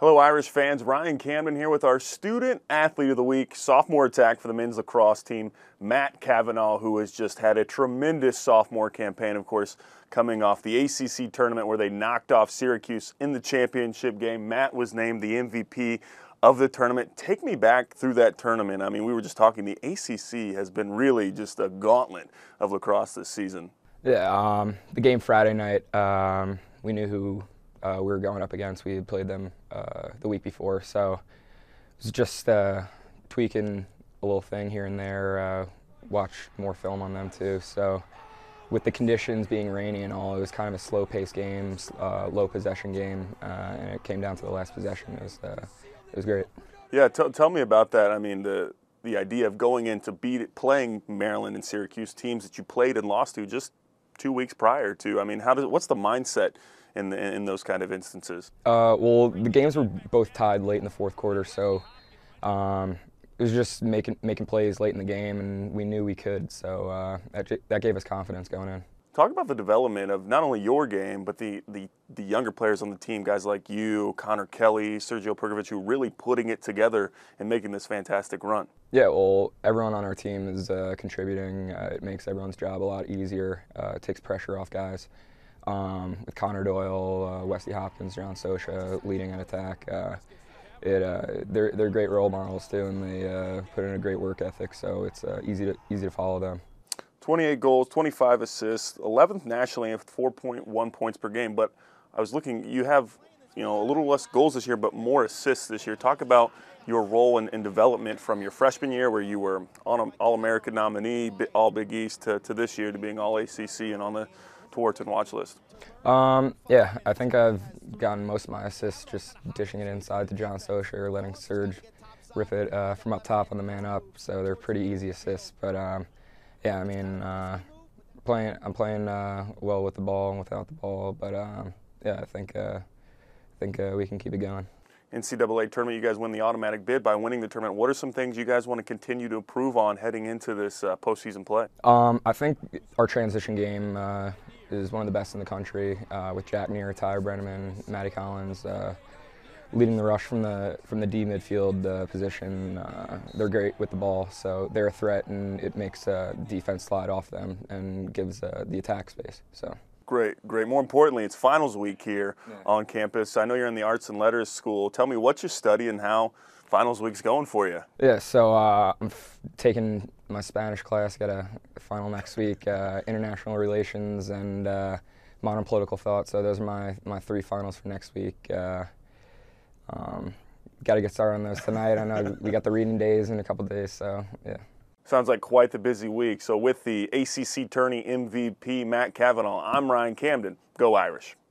Hello Irish fans, Ryan Camden here with our Student Athlete of the Week, sophomore attack for the men's lacrosse team, Matt Cavanaugh, who has just had a tremendous sophomore campaign, of course, coming off the ACC tournament where they knocked off Syracuse in the championship game. Matt was named the MVP of the tournament. Take me back through that tournament. I mean, we were just talking, the ACC has been really just a gauntlet of lacrosse this season. Yeah, the game Friday night, we knew who we were going up against. We had played them the week before, so it was just tweaking a little thing here and there, watch more film on them too. So with the conditions being rainy and all, it was kind of a slow-paced game, low possession game, and it came down to the last possession. It was great. Yeah, tell me about that. I mean, the idea of going in to playing Maryland and Syracuse, teams that you played and lost to just 2 weeks prior to. I mean, what's the mindset in those kind of instances? Well, the games were both tied late in the fourth quarter, so it was just making plays late in the game, and we knew we could. So that gave us confidence going in. Talk about the development of not only your game, but the younger players on the team, guys like you, Connor Kelly, Sergio Perkovic, who are really putting it together and making this fantastic run. Yeah, well, everyone on our team is contributing. It makes everyone's job a lot easier. It takes pressure off guys. With Connor Doyle, Wesley Hopkins, John Sosha leading an attack. They're great role models too, and they put in a great work ethic. So it's easy to follow them. 28 goals, 25 assists, 11th nationally at 4.1 points per game. But I was looking, you have a little less goals this year, but more assists this year. Talk about your role in development from your freshman year, where you were All-American nominee, All Big East, to this year to being All ACC and on the Tewaaraton watch list. Yeah, I think I've gotten most of my assists just dishing it inside to John Sosha or letting Serge rip it from up top on the man up. So they're pretty easy assists, but. Yeah, I mean, I'm playing well with the ball and without the ball, but yeah, I think we can keep it going. NCAA tournament, you guys win the automatic bid by winning the tournament. What are some things you guys want to continue to improve on heading into this postseason play? I think our transition game is one of the best in the country, with Jack Neer, Tyler Brenneman, Matty Collins. Leading the rush from the D midfield position. They're great with the ball, so they're a threat, and it makes defense slide off them and gives the attack space. So great. More importantly, it's finals week here on campus. I know you're in the Arts and Letters school. Tell me what you study and how finals week's going for you. Yeah, so I'm taking my Spanish class. Got a final next week. International relations and modern political thought. So those are my three finals for next week. Got to get started on those tonight. I know we got the reading days in a couple days, so yeah. Sounds like quite the busy week. So with the ACC Tourney MVP, Matt Cavanaugh, I'm Ryan Camden. Go Irish.